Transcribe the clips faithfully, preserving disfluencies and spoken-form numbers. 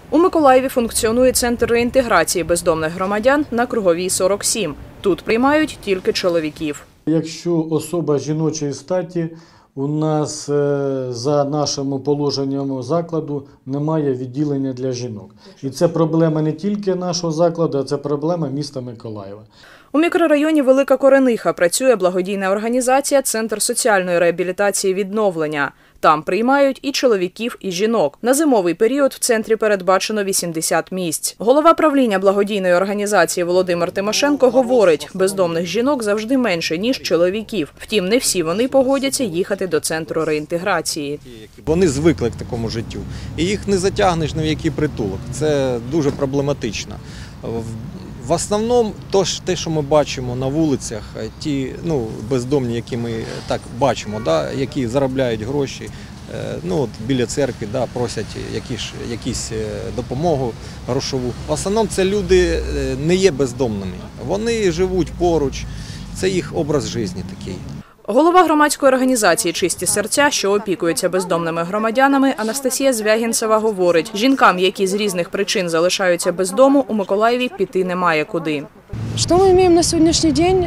У Миколаєві функціонує центр реінтеграції бездомних громадян на Круговій, сорок сім. Тут приймають тільки чоловіків. Якщо особа жіночої статі, у нас за нашим положенням закладу немає відділення для жінок. І це проблема не тільки нашого закладу, а це проблема міста Миколаєва. У мікрорайоні Велика Корениха працює благодійна організація «Центр соціальної реабілітації відновлення». Там приймають і чоловіків, і жінок. На зимовий період в центрі передбачено вісімдесят місць. Голова правління благодійної організації Володимир Тимошенко говорить, бездомних жінок завжди менше, ніж чоловіків. Втім, не всі вони погодяться їхати до центру реінтеграції. Вони звикли к такому життю. І їх не затягнеш ні в який притулок. Це дуже проблематично. В основному, те, що ми бачимо на вулицях, ті ну, бездомні, які ми так бачимо, да, які заробляють гроші, ну, от, біля церкви, да, просять якісь, якісь допомогу грошову. В основному це люди не є бездомними, вони живуть поруч, це їх образ життя такий. Голова громадської організації «Чисті серця», що опікується бездомними громадянами, Анастасія Звягінцева говорить, жінкам, які з різних причин залишаються без дому, у Миколаєві піти немає куди. Що ми маємо на сьогоднішній день?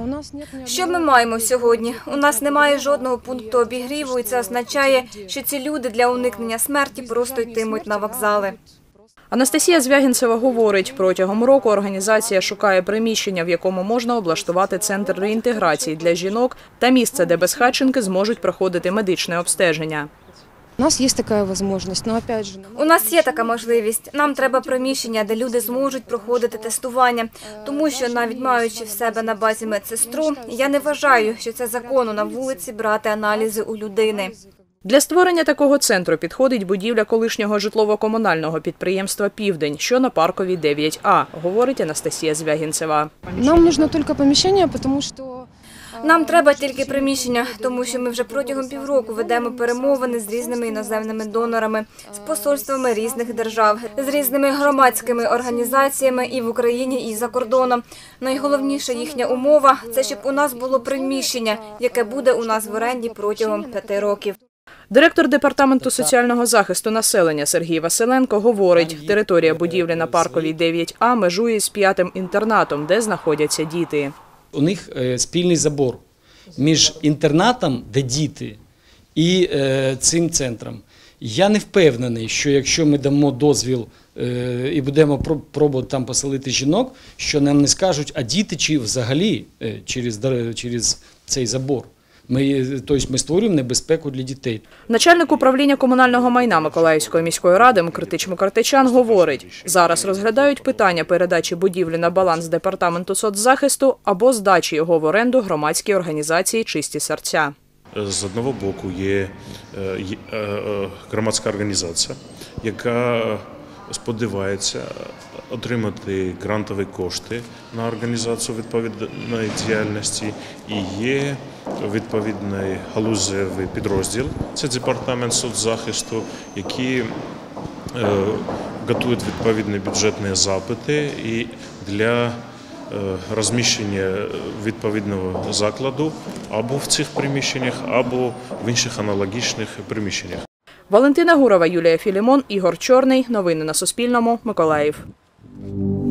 Що ми маємо сьогодні? У нас немає жодного пункту обігріву, і це означає, що ці люди для уникнення смерті просто йтимуть на вокзали. Анастасія Звягінцева говорить, протягом року організація шукає приміщення, в якому можна облаштувати центр реінтеграції для жінок та місце, де безхатченки зможуть проходити медичне обстеження. У нас є така можливість, але, опять же... У нас є така можливість. Нам треба приміщення, де люди зможуть проходити тестування. Тому що, навіть маючи в себе на базі медсестру, я не вважаю, що це законно на вулиці брати аналізи у людини. Для створення такого центру підходить будівля колишнього житлово-комунального підприємства «Південь», що на Парковій, дев'ять А, говорить Анастасія Звягінцева. Нам потрібно тільки приміщення, тому що... Нам треба тільки приміщення, тому що ми вже протягом півроку ведемо перемовини з різними іноземними донорами, з посольствами різних держав, з різними громадськими організаціями і в Україні, і за кордоном. Найголовніша їхня умова – це щоб у нас було приміщення, яке буде у нас в оренді протягом п'яти років. Директор Департаменту соціального захисту населення Сергій Василенко говорить, територія будівлі на Парковій, дев'ять А межує з п'ятим інтернатом, де знаходяться діти. У них спільний забор між інтернатом, де діти, і цим центром. Я не впевнений, що якщо ми дамо дозвіл і будемо пробувати там поселити жінок, що нам не скажуть, а діти чи взагалі через, через цей забор. Ми, тобто ми створюємо небезпеку для дітей. Начальник управління комунального майна Миколаївської міської ради Микритич Мукартичан говорить, зараз розглядають питання передачі будівлі на баланс Департаменту соцзахисту або здачі його в оренду громадській організації «Чисті серця». З одного боку є громадська організація, яка сподівається отримати грантові кошти на організацію відповідної діяльності, і є відповідний галузевий підрозділ, це департамент соцзахисту, які готують відповідні бюджетні запити і для розміщення відповідного закладу або в цих приміщеннях, або в інших аналогічних приміщеннях. Валентина Гурова, Юлія Філімон, Ігор Чорний. Новини на Суспільному. Миколаїв.